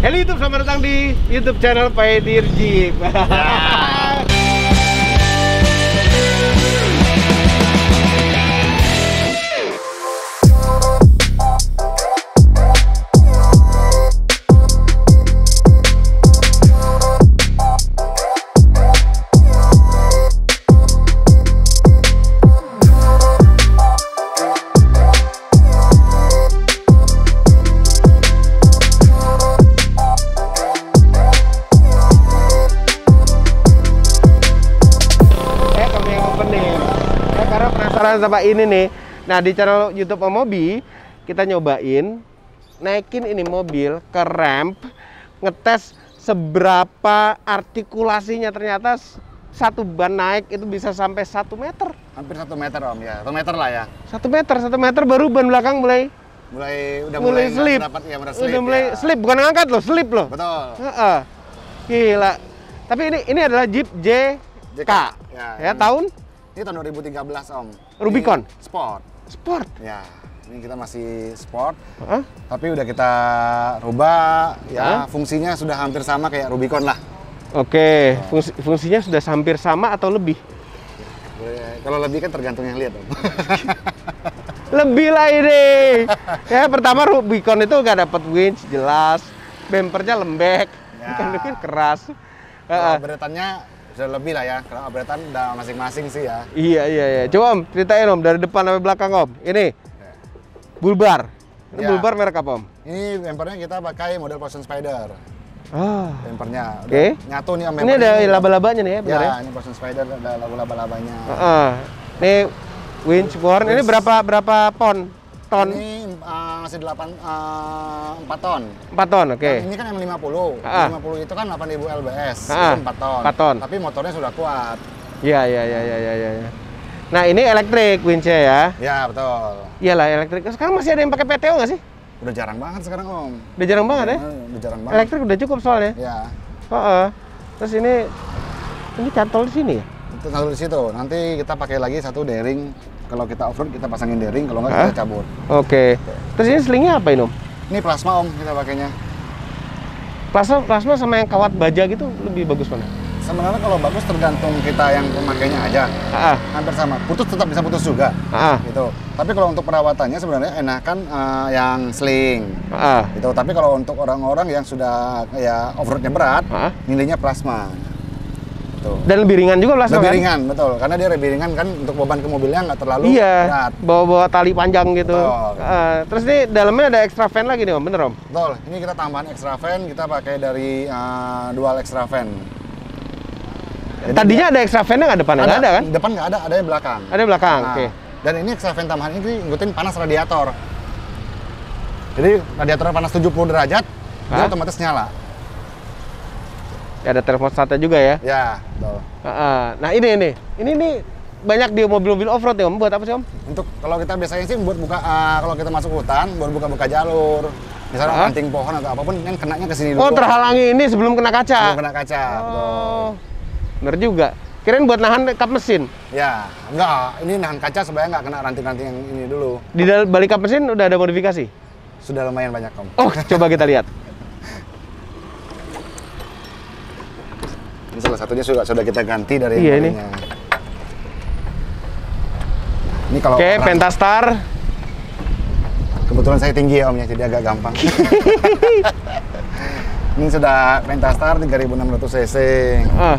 Halo YouTube, selamat datang di YouTube channel Pioneer Jeep. Sama ini nih. Nah, di channel YouTube Om Mobi kita nyobain naikin ini mobil ke ramp, ngetes seberapa artikulasinya. Ternyata satu ban naik itu bisa sampai 1 meter. Hampir 1 meter Om ya. 1 meter lah ya. 1 meter baru ban belakang mulai slip. Udah mulai slip, bukan ngangkat loh, slip loh. Betul. Gila. Tapi ini adalah Jeep JK. Ya, tahun? Ini tahun 2013 Om. Rubicon? Ini Sport? Ya, ini kita masih Sport. Tapi udah kita rubah, ya fungsinya sudah hampir sama kayak Rubicon lah. Oke, fungsinya sudah hampir sama atau lebih? Kalau lebih kan tergantung yang lihat Om. Lebih lah ini. Ya, pertama Rubicon itu nggak dapat winch, jelas. Bempernya lembek, bukan keras. Beretannya sudah lebih lah ya, karena updatean udah masing-masing sih ya. Iya. Coba Om, ceritain Om, dari depan sampai belakang Om. Ini Bullbar. Ini Bullbar merek apa Om? Ini bempernya kita pakai model Potion Spider. Bempernya nyatu nih Om. Ini ada laba-labanya nih ya, benar ya? Ini Potion Spider, ada laba-labanya. Ini winch born, ini berapa ton? Ini masih 4 ton. 4 ton, oke. Ini kan M50. M50 itu kan 8.000 lbs, itu 4 ton. 4 ton. Tapi motornya sudah kuat. Iya. Nah, ini elektrik winch-nya ya? Ya, betul. Iyalah, elektrik. Sekarang masih ada yang pakai PTO nggak sih? Udah jarang banget sekarang Om. Udah jarang banget ya? Udah jarang banget. Elektrik udah cukup soalnya. Ya. Terus ini cantol di sini ya? Cantol di situ. Nanti kita pakai lagi satu daring. Kalau kita off-road kita pasangin daring, kalau nggak kita cabut. Oke. Terus ini selingnya apa ini Om? Ini plasma Om kita pakainya. Plasma sama yang kawat baja gitu lebih bagus mana? Sebenarnya kalau bagus tergantung kita yang pemakainya aja. Hampir sama. Putus tetap bisa putus juga. Gitu. Tapi kalau untuk perawatannya sebenarnya enakan yang sling. Gitu. Tapi kalau untuk orang-orang yang sudah ya off-roadnya berat, nilainya plasma. Dan lebih ringan juga plasma. Lebih ringan, betul. Karena dia lebih ringan kan, untuk beban ke mobilnya nggak terlalu berat. Bawa tali panjang gitu. Terus ini dalamnya ada extra fan lagi nih Om, bener Om? Betul. Ini kita tambahan extra fan, kita pakai dari dual extra fan. Jadi tadinya ada extra fan-nya nggak depannya? Nggak ada kan? Depan nggak ada, ada yang belakang. Ada yang belakang, oke. Dan ini extra fan tambahan ini ngikutin panas radiator. Jadi radiatornya panas 70 derajat, dia otomatis nyala. Ya, ada termostatnya juga ya? Ya, betul. Nah ini banyak di mobil-mobil off-road ya Om, buat apa sih Om? Untuk, kalau kita biasanya sih buat buka, kalau kita masuk hutan, buat buka-buka jalur. Misalnya ranting pohon atau apapun yang kenanya ke sini dulu. Oh, terhalangi ini sebelum kena kaca? Sebelum kena kaca, betul. Bener juga. Kirain buat nahan kap mesin? Ya, enggak. Ini nahan kaca supaya nggak kena ranting-ranting yang ini dulu. Di balik kap mesin udah ada modifikasi? Sudah lumayan banyak Om. Oh, coba kita lihat. Ini salah satunya sudah kita ganti dari yang ini. Ini kalau Pentastar. Kebetulan saya tinggi ya Om ya, jadi agak gampang. Ini sudah Pentastar 3600 cc. Nah,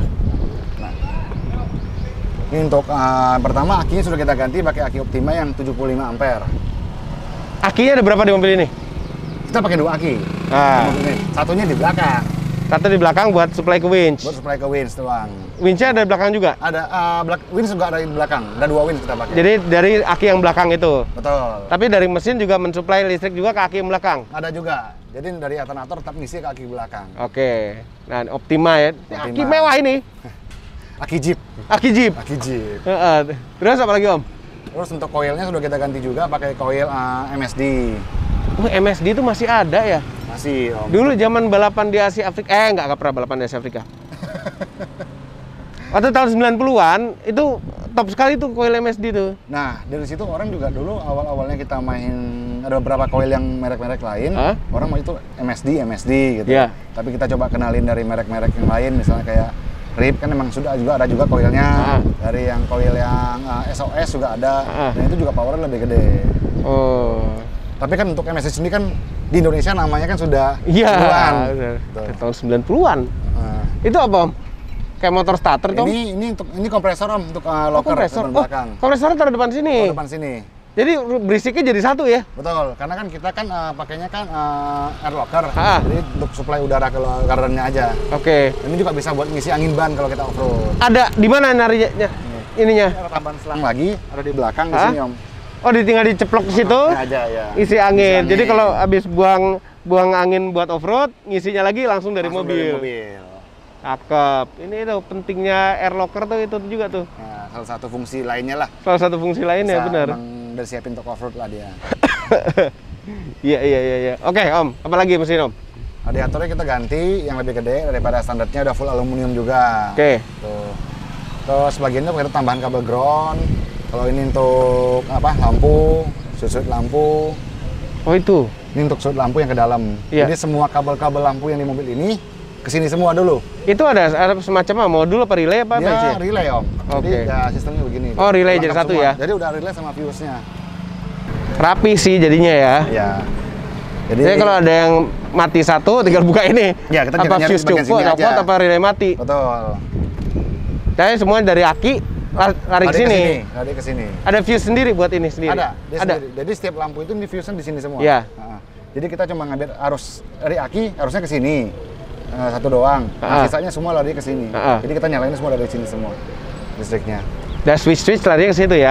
ini untuk pertama akinya sudah kita ganti pakai aki Optima yang 75 ampere. Akinya ada berapa di mobil ini? Kita pakai 2 aki. Satunya di belakang. Satu di belakang buat supply ke winch. Buat supply ke winch doang. Winchnya ada di belakang juga? Ada, winch juga ada di belakang. Ada 2 winch kita pakai. Jadi dari aki yang belakang itu? Betul. Tapi dari mesin juga mensuplai listrik juga ke aki yang belakang? Ada juga. Jadi dari alternator tetap ngisi ke aki belakang. Oke. Nah, Optima ya. Optima. Aki mewah ini. Aki Jeep. Aki Jeep? Aki Jeep. Terus apa lagi Om? Terus untuk coilnya sudah kita ganti juga pakai coil MSD. MSD itu masih ada ya? Masih Om. Dulu zaman balapan di Asia Afrika, nggak pernah balapan di Asia Afrika. Waktu tahun 90-an itu top sekali tuh coil MSD tuh. Nah, dari situ orang juga dulu awal-awalnya kita main ada beberapa coil yang merek-merek lain, orang mau itu MSD gitu. Tapi kita coba kenalin dari merek-merek yang lain, misalnya kayak RIP kan memang sudah juga ada juga coilnya. Dari yang coil yang SOS juga ada, dan itu juga powernya lebih gede. Tapi kan untuk MSD sendiri kan di Indonesia namanya kan sudah duluan. Tahun 90-an. Itu apa, Om? Kayak motor starter tuh? Ini kompresor, Om, untuk locker belakang. Kompresornya taruh depan sini. Depan sini. Jadi berisiknya jadi satu ya? Betul, karena kan kita kan pakainya kan air locker, jadi untuk suplai udara ke lockernya aja. Ini juga bisa buat ngisi angin ban kalau kita off-road. Ada di mana narinya? Ininya? Ada tambahan selang lagi, ada di belakang di sini, Om. Oh, tinggal diceplok ke situ, aja, ya. Isi angin. Jadi kalau habis buang angin buat off-road, ngisinya lagi langsung dari mobil. Cakep. Ini itu pentingnya air locker tuh itu juga tuh. Nah, salah satu fungsi lainnya lah. Salah satu fungsi lainnya, benar. Udah siapin untuk off-road lah dia. Iya. Oke, Om. Apa lagi mesin, Om? Radiatornya kita ganti yang lebih gede daripada standarnya, udah full aluminium juga. Tuh. Terus bagiannya kita tambahan kabel ground. Kalau ini untuk lampu, sudut lampu. Oh, itu. Ini untuk sudut lampu yang ke dalam. Jadi semua kabel-kabel lampu yang di mobil ini kesini semua dulu. Itu ada semacam modul apa relay apa? Ya, relay, Om. Jadi ya sistemnya begini. Oh, relay jadi satu ya? Jadi udah relay sama fuse-nya. Rapi sih jadinya ya? Iya. Jadi kalau ada yang mati satu, tinggal buka ini. Ya, kita apa fuse copot, apa relay mati. Betul. Jadi semua dari aki lari ke sini. Lari ke sini. Ada fuse sendiri buat ini sendiri? Ada. Sendiri. Jadi setiap lampu itu di fuse-nya di sini semua. Iya. Jadi kita cuma ngambil arus dari aki, arusnya ke sini. Satu doang. Sisanya semua lari ke sini. Jadi kita nyalain semua dari sini semua listriknya. Dan switch lari ke situ ya?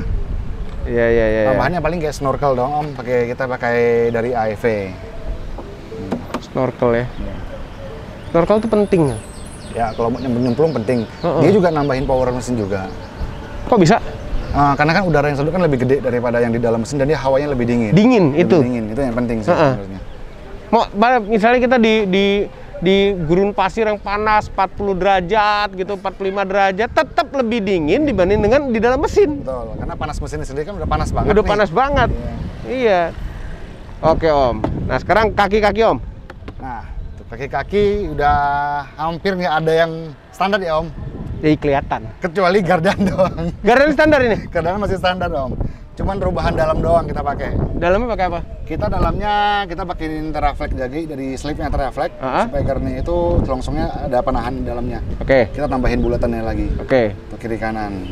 Iya. Tambahannya paling kayak snorkel dong, Om. Kita pakai dari AEV. Snorkel ya. Snorkel itu penting. Ya, kalau mau nyemplung penting. Dia juga nambahin power mesin juga. Kok bisa? Karena kan udara yang sedot kan lebih gede daripada yang di dalam mesin dan dia hawanya lebih dingin. Itu yang penting sih sebenarnya. Misalnya kita di gurun pasir yang panas 40 derajat gitu, 45 derajat, tetap lebih dingin dibanding dengan di dalam mesin. Betul, karena panas mesinnya sendiri kan udah panas banget. Panas banget. Iya. Oke, Om. Nah, sekarang kaki-kaki, Om. Nah, kaki-kaki udah hampir nggak ada yang standar ya, Om. Jadi kelihatan. Kecuali gardan doang. Gardan standar ini? Gardan masih standar, Om. Cuman perubahan dalam doang kita pakai. Dalamnya pakai apa? Kita pakein Teraflex jadi dari slipnya Teraflex supaya gardannya itu selongsongnya ada penahan di dalamnya. Kita tambahin bulatannya lagi. Untuk kiri kanan.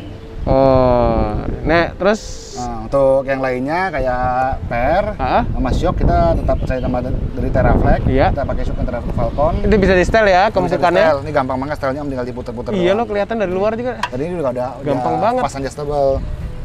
Nah, terus untuk yang lainnya kayak per sama shock kita tetap saya tambah dari Teraflex. Kita pakai shock Teraflex Falcon. Itu bisa di setel ya kemusukannya. Ini gampang banget setelnya, Om, tinggal diputer-puter. Iya, lo kelihatan dari luar juga. Tadi ini juga ada gampang banget. Pas adjustable.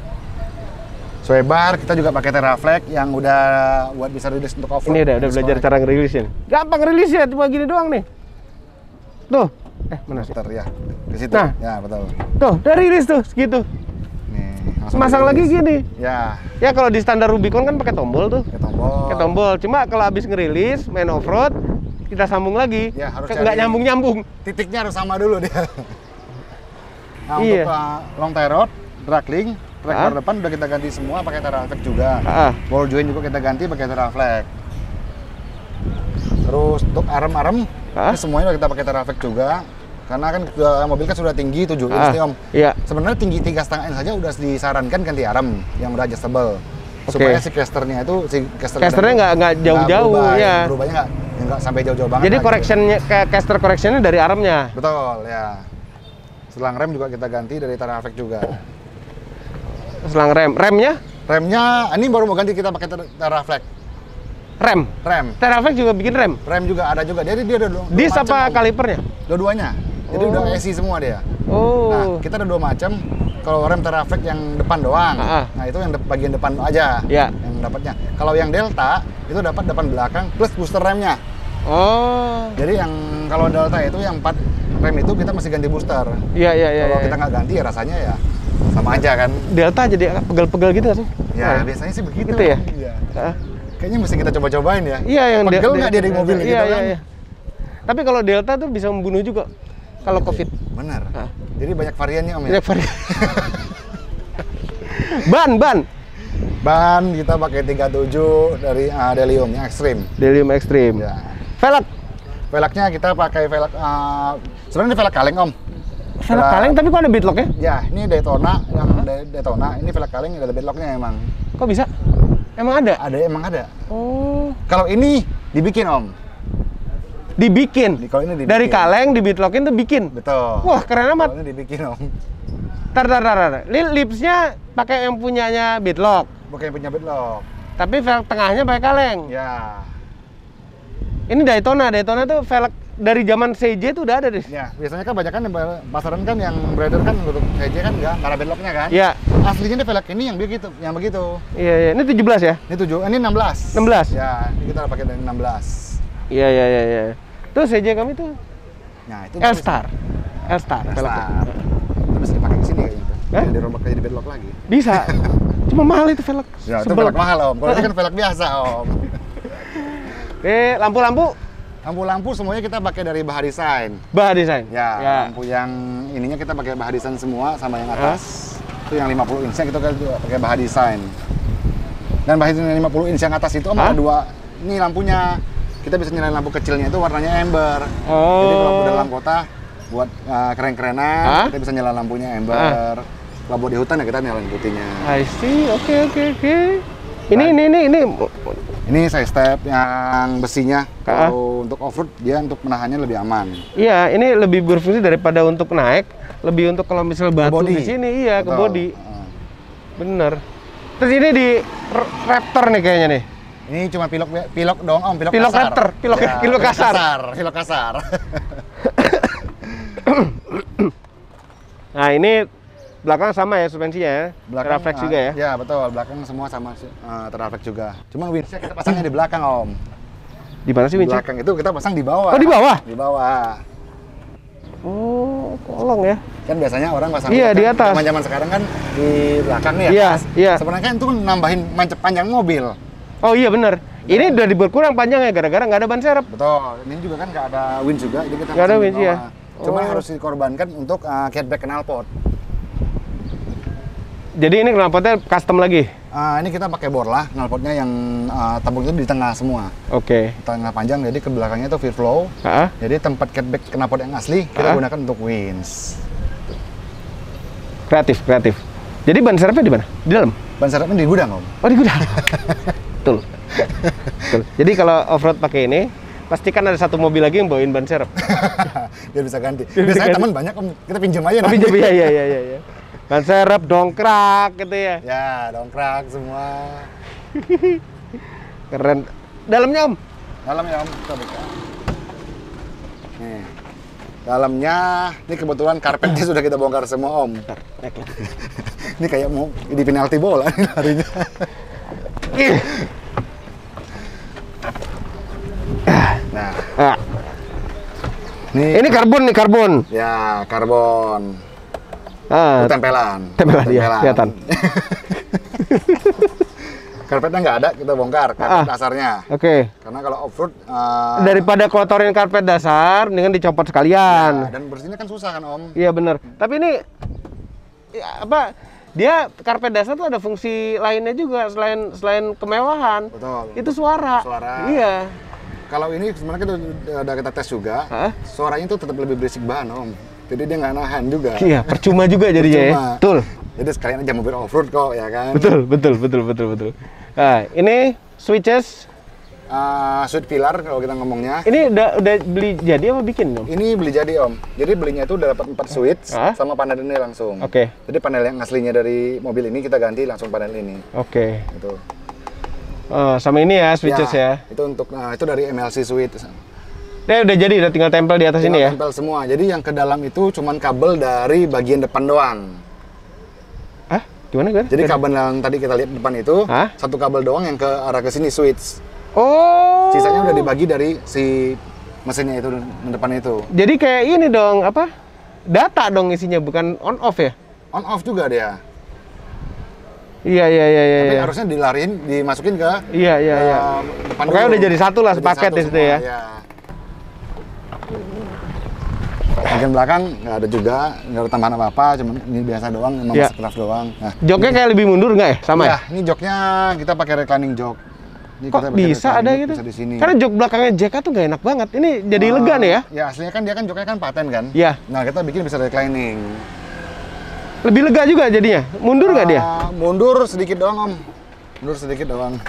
Swebar kita juga pakai Teraflex yang udah buat bisa rilis untuk off-road. Ini udah belajar cara ngerilisnya. Gampang rilisnya, cuma gini doang nih. Tuh. Mana sih? Ya. Ke situ. Nah. Ya, betul. Tuh, udah rilis tuh segitu. Nih, masang lagi gini. Ya. Ya kalau di standar Rubicon kan pakai tombol tuh. Pakai tombol. Cuma kalau habis ngerilis main off-road kita sambung lagi. Ya, harus nggak nyambung-nyambung. Titiknya harus sama dulu dia. Nah, untuk long tie rod, drag link, track depan udah kita ganti semua pakai Teraflex juga. Ball joint juga kita ganti pakai Teraflex. Terus untuk arem-arem semuanya udah kita pakai Teraflex juga. Karena kan mobil kan sudah tinggi 7 inch nih, Om. Iya. Sebenarnya tinggi 3,5 inch saja udah disarankan ganti arem yang udah adjustable. Supaya si casternya casternya nggak jauh-jauh ya. Berubahnya nggak sampai jauh-jauh banget. Jadi correctionnya caster correctionnya dari aremnya. Betul ya. Selang rem juga kita ganti dari Teraflex juga. Selang remnya ini baru mau ganti, kita pakai Teraflex. Rem. Teraflex juga bikin rem juga ada juga. Jadi dia ada dis apa kalipernya? Dua-duanya. Jadi udah AC semua dia. Nah, kita ada 2 macam. Kalau rem Teraflex yang depan doang. Nah, itu yang bagian depan aja yang dapatnya. Kalau yang Delta itu dapat depan belakang plus booster remnya. Jadi yang kalau Delta itu yang 4 rem itu kita masih ganti booster. Iya. Kalau kita nggak ganti ya rasanya ya sama aja kan. Delta jadi pegel-pegel gitu kan? Ya, biasanya sih begitu. Gitu ya? Iya. Kayaknya mesti kita coba-cobain ya. Iya, yang pegel nggak dia di mobil gitu kan? Iya. Tapi kalau Delta tuh bisa membunuh juga kalau COVID. Benar. Jadi banyak variannya, Om ya. Banyak varian. ban. Ban kita pakai 37 dari Delium yang ekstrim. Delium ekstrim. Ya. Velgnya kita pakai velg sebenarnya ini velg kaleng om. Velg kaleng tapi kok ada beadlock ya? Ya, ini Daytona yang Daytona. Ini velg kaleng ada beadlocknya emang. Kok bisa? Emang ada? Emang ada. Oh. Kalau ini dibikin om. Dibikin? Kalau ini dibikin. Dari kaleng dibeadlockin tuh bikin? Betul. Wah keren amat. Kalau ini dibikin om. Tar. Ini lipsnya pakai yang punyanya beadlock. Bukan yang punya beadlock. Tapi velg tengahnya pakai kaleng. Ya. Ini Daytona tuh velg dari zaman CJ tuh udah ada deh. Ya, biasanya kan banyak kan pasaran kan yang beredar kan untuk CJ kan nggak ada beadlocknya kan? Iya. Aslinya ini velg ini yang begitu. Iya. Ini 17 ya? Ini 16. 16. Ya, ini kita pakai dari 16. Iya. Tuh CJ kami tuh. Nah, itu L-Star. velgnya. Terus dipakai ke sini kayaknya tuh. Yang dirombak jadi beadlock lagi. Bisa. Cuma mahal itu velg. Ya, itu velg mahal om. Kalau ini kan velg biasa om. Lampu-lampu semuanya kita pakai dari Baha Design. Baha Design? Ya. Lampu yang ininya kita pakai Baha Design semua sama yang atas. Itu yang 50 inch kita pakai Baha Design. Dan Baha Design 50 inch yang atas itu om ada dua. Ini lampunya. Kita bisa nyalain lampu kecilnya itu warnanya ember. Jadi kalau udah dalam kota buat keren-kerenan, kita bisa nyalain lampunya ember. Kalau buat di hutan ya kita nyalain putihnya. I see. Oke. Ini side step yang besinya. Kalau untuk off-road dia untuk menahannya lebih aman. Iya, ini lebih berfungsi daripada untuk naik, lebih untuk kalau misal batu di sini ke body. Bener. Terus ini di Raptor nih kayaknya nih. Ini cuma pilok doang om, pilok kasar. Raptor, pilok kasar. Pilok kasar. Nah, ini belakang sama ya suspensinya ya? Belakang Teraflex juga ya? Ya betul, belakang semua sama teraflex juga. Cuma windsnya kita pasangnya di belakang om. Di mana sih windsnya? Belakang itu kita pasang di bawah. Oh di bawah? Di bawah. Oh, kolong ya? Kan biasanya orang pasang di atas. Zaman sekarang kan di belakang nih ya? Iya. Sebenarnya kan itu nambahin panjang mobil. Oh iya benar. Ini udah berkurang panjangnya gara-gara nggak ada ban serep. Betul. Ini juga kan nggak ada winch juga. Jadi kita nggak ada winch ya. Cuma harus dikorbankan untuk catback knalpot. Jadi ini knalpotnya custom lagi? Ini kita pakai Borla, knalpotnya yang tabung itu di tengah semua. Oke. Tengah panjang, jadi ke belakangnya itu free flow. Jadi tempat catback knalpot yang asli kita gunakan untuk winch. Kreatif. Jadi ban serepnya di mana? Di dalam? Ban serepnya di gudang om. Oh di gudang. Betul. Jadi kalau off-road pakai ini, pastikan ada satu mobil lagi yang bawain ban serep. Biar bisa ganti. Biasanya teman banyak om, kita pinjam aja. Pinjam iya. Ban serep, dongkrak gitu ya? Ya, dongkrak semua. Keren. Dalamnya om? Dalamnya om, kita buka. Nih. Dalamnya, ini kebetulan karpetnya sudah kita bongkar semua om. Ini kayak mau di penalti bola nih larinya. Nah. Ini karbon. Ya, karbon. Tempelan ya, kelihatan. Karpetnya nggak ada, kita bongkar karpet dasarnya. Oke. Karena kalau off-road daripada kotorin karpet dasar, mendingan dicopot sekalian. Dan bersihnya kan susah kan om. Iya bener. Tapi ini dia karpet dasar tuh ada fungsi lainnya juga selain kemewahan. Betul. Itu suara. Iya. Kalau ini sebenarnya kita tes juga. Suaranya tuh tetap lebih berisik banget om. Jadi dia nggak nahan juga. Iya, percuma juga jadinya ya. Betul. Jadi sekalian aja mobil off-road kok, ya kan? Betul. Nah, ini switches. Switch pilar kalau kita ngomongnya. Ini udah beli jadi apa bikin om? Ini beli jadi om. Jadi belinya itu udah dapat 4 switch sama panel ini langsung. Oke. Jadi panel yang aslinya dari mobil ini kita ganti langsung panel ini. Oke. Gitu. Sama ini ya switches ya. Itu untuk itu dari MLC switch. Udah jadi, udah tinggal tempel di atas ini ya? Tempel semua. Jadi yang ke dalam itu cuman kabel dari bagian depan doang. Gimana? Jadi kabel yang tadi kita lihat depan itu, satu kabel doang yang ke arah ke sini switch. Oh. Sisanya udah dibagi dari si mesinnya itu depan itu. Jadi kayak ini dong, data dong isinya, bukan on off ya? On off juga dia. Iya. Tapi harusnya dimasukin ke depan. Pokoknya udah jadi satu lah, sepaket di situ ya. Bagian belakang nggak ada juga, nggak ada tambahan apa-apa, cuma ini biasa doang, emang masih craft doang. Nah, joknya kayak lebih mundur nggak ya? Sama ya? Ini joknya kita pakai reclining jok. Ini kok bisa ada gitu? Bisa di sini. Karena jok belakangnya JK tuh nggak enak banget. Ini jadi lega nih ya? Ya aslinya kan dia kan joknya kan paten kan? Iya. Nah kita bikin bisa reclining. Lebih lega juga jadinya? Mundur nggak dia? Mundur sedikit doang om. Mundur sedikit doang.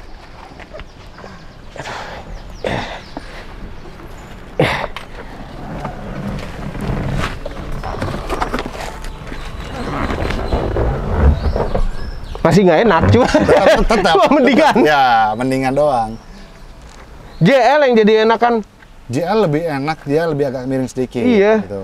Masih nggak enak, cuma tetap mendingan. Ya, mendingan doang. JL yang jadi enakan. JL lebih enak, dia lebih agak miring sedikit. Iya. Gitu.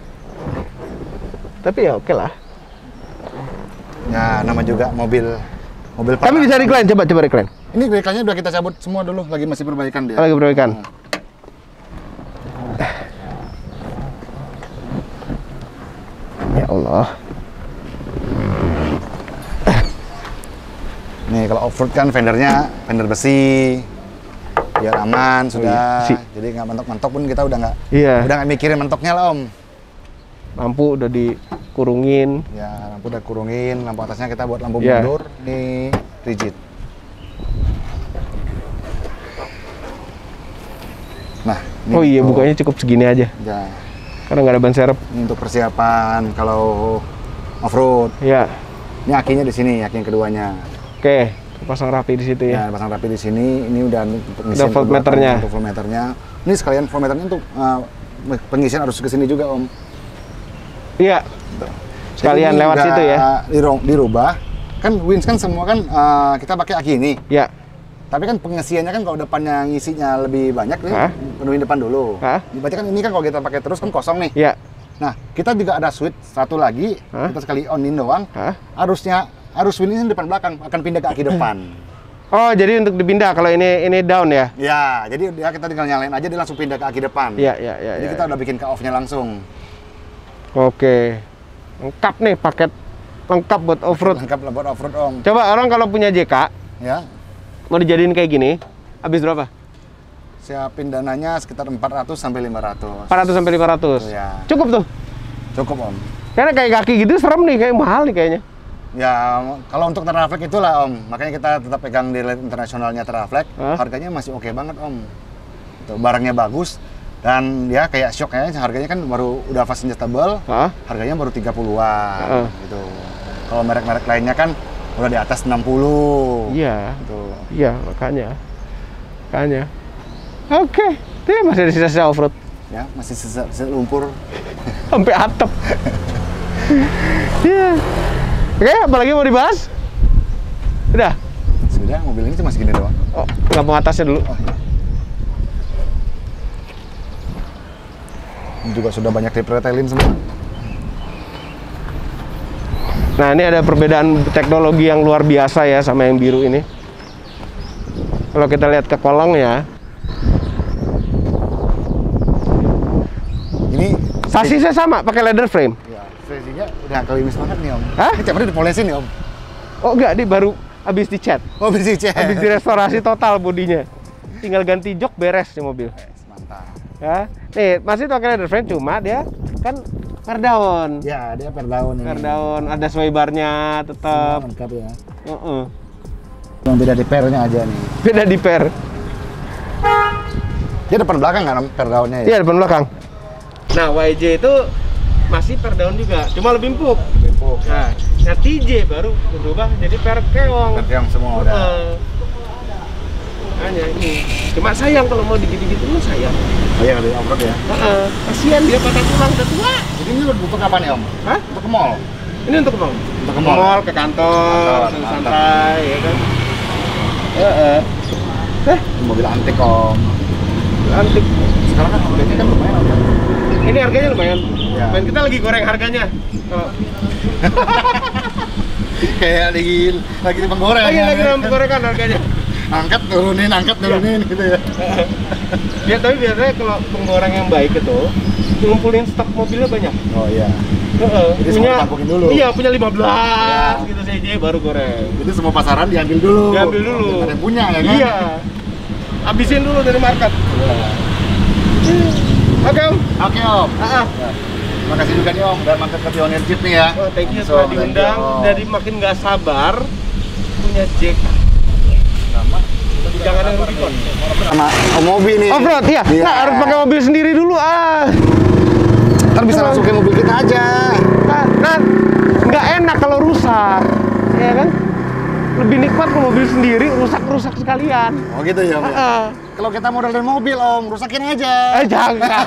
Tapi ya oke lah. Ya, nama juga mobil. Tapi bisa recline, coba recline. Ini recline-nya udah kita cabut semua dulu, lagi masih perbaikan dia. Lagi perbaikan. Ya Allah. Nih kalau off-road kan fendernya fender besi, biar aman sudah. Jadi nggak mentok-mentok pun kita udah nggak mikirin mentoknya lah om. Lampu udah dikurungin. Ya lampu udah kurungin, lampu atasnya kita buat lampu mundur, ini rigid. Nah. Ini bukanya cukup segini aja. Ya. Karena nggak ada ban serep. Ini untuk persiapan kalau off-road. Ya. Ini akinya di sini, aki yang keduanya. Oke, pasang rapi di situ ya. Ya, pasang rapi di sini. Ini udah udah voltmeternya. Untuk voltmeternya. Ini sekalian voltmeternya untuk pengisian arus ke sini juga, Om. Iya. Sekalian lewat situ ya. Dirubah. Kan winch kan semua kan kita pakai aki ini. Iya. Tapi kan pengisiannya kan kalau depannya ngisinya lebih banyak nih, penuhin depan dulu. Berarti kan ini kan kalau kita pakai terus kan kosong nih. Iya. Nah, kita juga ada switch satu lagi, kita sekali on-in doang. Arus winch ini depan belakang akan pindah ke aki depan. Oh, jadi untuk dipindah kalau ini down ya? Ya, jadi dia kita tinggal nyalain aja dia langsung pindah ke aki depan. Iya. Jadi kita udah bikin ke off-nya langsung. Oke. Lengkap nih paket lengkap buat off-road. Lengkap buat off-road, Om. Coba orang kalau punya JK, ya. Mau dijadiin kayak gini, habis berapa? Siapin dananya sekitar 400 sampai 500. 400 sampai 500. Ya. Cukup tuh. Cukup, Om. Karena kayak kaki gitu serem nih, kayak mahal nih kayaknya. Ya, kalau untuk Teraflex itulah Om, makanya kita tetap pegang di rate internasionalnya Teraflex. Harganya masih oke banget Om. Tuh, barangnya bagus dan ya kayak shock kayaknya harganya kan baru udah fast adjustable, harganya baru 30-an gitu. Kalau merek-merek lainnya kan udah di atas 60. Iya. Gitu. Iya, makanya. Oke, itu masih ada sisa-sisa off-road. Ya, masih sisa lumpur. Sampai atap. Iya. Oke, apalagi mau dibahas? Udah? Sudah, mobil ini cuma segini doang. Oh, lampu atasnya dulu. Oh, iya. Ini juga sudah banyak dipretelin semua. Nah, ini ada perbedaan teknologi yang luar biasa ya sama yang biru ini. Kalau kita lihat ke kolongnya, ini sasisnya sama, pakai leather frame. Fresinya udah kelimis banget nih Om. Hah? Ini catnya dipolesin nih Om. Oh enggak, dia baru habis dicat. Oh habis dicat. Habis direstorasi total bodinya. Tinggal ganti jok beres nih mobil. Mantap. Ya, nih masih pakai leather frame cuma dia kan perdaun. Ya dia perdaun ini. Perdaun, ada sway barnya tetap. Lengkap ya. Yang beda di pernya aja nih. Beda di per. Dia depan belakang kan perdaunnya ya? Iya depan belakang. Nah YJ itu masih per daun juga, cuma lebih empuk. Nah, TJ baru berubah jadi per keong. Per keong semua udah. Hanya ini. Cuma sayang kalau mau digigit-gigit itu sayang. Iya kalau di off-road ya. Kasihan dia patah tulang udah tua. Jadi ini untuk kapan ya Om? Hah? Untuk ke mall? Ini untuk ke mall. Untuk ke mall, ke kantor, santai, ya kan. Mobil antik Om. Mobil antik. Sekarang kan harganya kan lumayan Om. Ini harganya lumayan. Ya. Dan kita lagi goreng harganya. Kayak lagi penggoreng. Lagi dalam penggorengan harganya. Angkat turunin gitu ya. Ya tapi biasanya kalau penggoreng yang baik itu ngumpulin stok mobilnya banyak. Oh iya. Jadi Punya tampukin dulu. Iya, punya 15 gitu CJ baru goreng. Jadi semua pasaran diambil dulu. Diambil dulu. Ada yang punya ya kan? Iya. Habisin dulu dari market. Iya. Oke Om. Oke Om. Ya. Makasih juga nih Om, udah mampir ke Pioneer Jeep nih ya. Oh, thank you telah diundang. Dari makin nggak sabar punya Jack. Sama. Jangan ada Rubicon. Sama Mobi nih. Off-road ya? Nah, harus pakai mobil sendiri dulu Ntar bisa langsung ke mobil kita aja. Nah, nggak enak kalau rusak, ya kan? Lebih nikmat ke mobil sendiri, rusak sekalian. Oh gitu ya Om ya? Kalau kita modal dari mobil Om, rusakin aja. Jangan.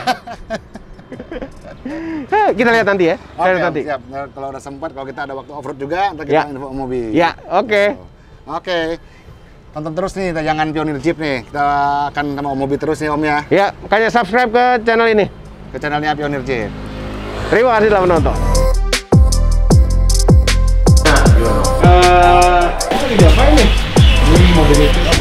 Kita lihat nanti ya. Oke, nanti. Siap. Nah, kalau udah sempat, kalau kita ada waktu off-road juga, ntar kita info mobil. Ya, oke. Oke. Tonton terus nih tayangan Pioneer Jeep nih. Kita akan sama mobil terus nih Om ya. Ya, makanya subscribe ke channel ini. Ke channelnya Pioneer Jeep. Terima kasih telah menonton. Nah, gimana? Ini apa ini? Ini mobil listrik.